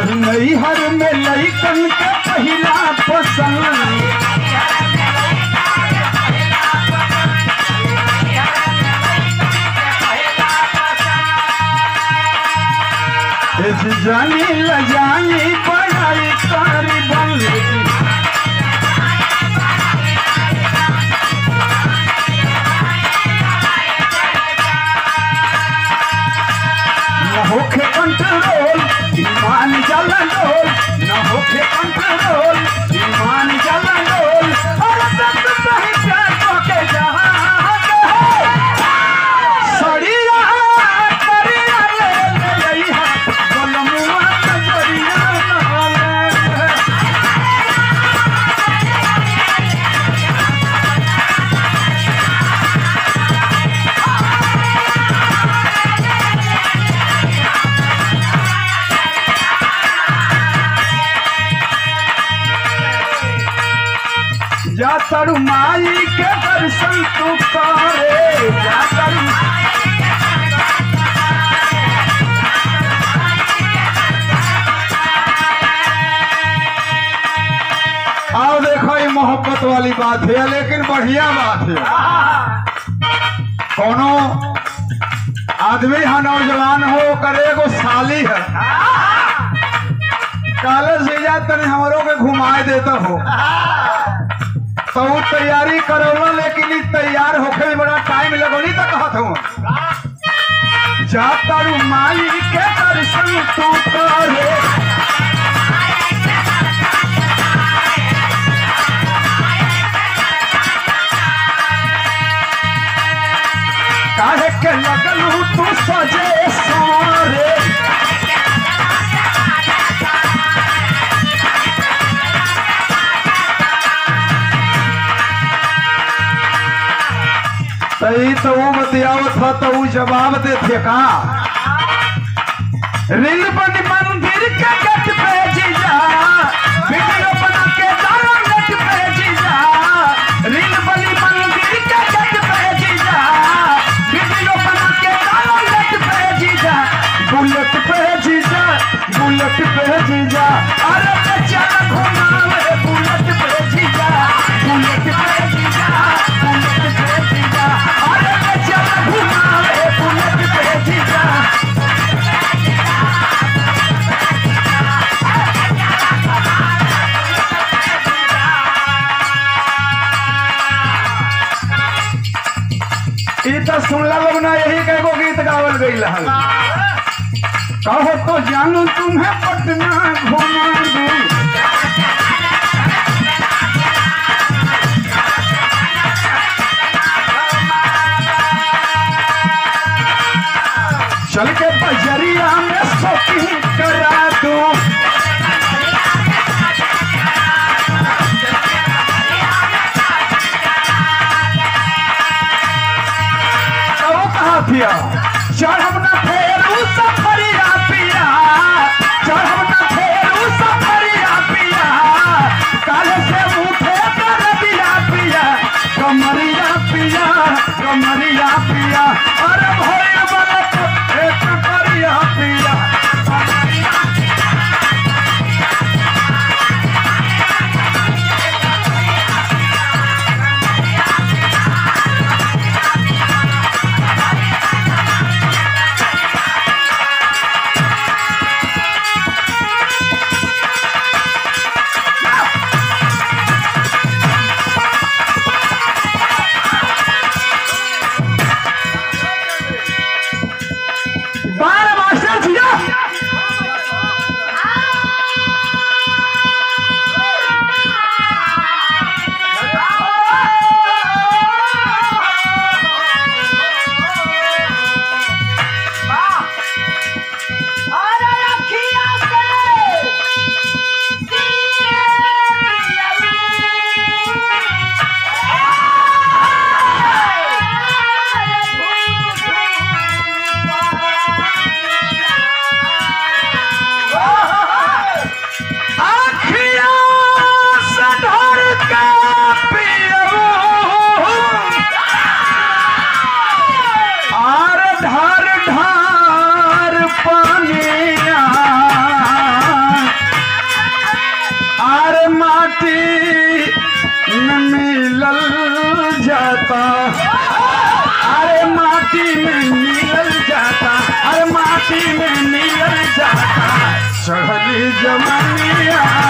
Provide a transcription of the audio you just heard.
नैहर में लइकन के पहिला पसंद जानी लजानी पढ़ाई कारी बन न होखे कंट्रोल ईमान जला डोल न होखे कंट्रोल ईमान जला डोल और सब सही प्यार के जहां सड़िया करिया ले लइहा बोलमुआ कजरिया जा तारू माई के दर्शन तू करे जा तारू आओ देखो ये मोहब्बत वाली बात है लेकिन बढ़िया बात है। कोनो आदमी है नौजवान हो करे को साली है कॉलेज से जा तने हमरों के घुमाए देता हो तो वो तैयारी करोलो लेकिन तैयार होके में बड़ा टाइम लगोनी तो कहत हूँ जा तारू माई के दर्शन तू करे काहे के लगलू तू सजे सारे सही तो वो बतियावत था तो वो जवाब देते का रील बन मंदिर के गेट पे जीजा वीडियो बना के डालो नेट पे जीजा रील बनी मंदिर के गेट पे जीजा वीडियो बना के डालो नेट पे जीजा बुलेट पे जीजा बुलेट पे जीजा अरे चल घुमावे बुलेट पे जीजा बुलेट पे जीजा बुलेट पे जीजा अरे चल घुमावे बुलेट पे जीजा तो सुनला लोग ना यही कहो गीत गावल गई कहो तो जानू तुम्हें पटना घुमा दूं चल के बजरिया में शॉपिंग करा दूं चढ़ब न फेरू सफरिया पिया चढ़ब न माटी में मिल जाता, अरे माटी में मिल जाता चढ़ली जवानिया।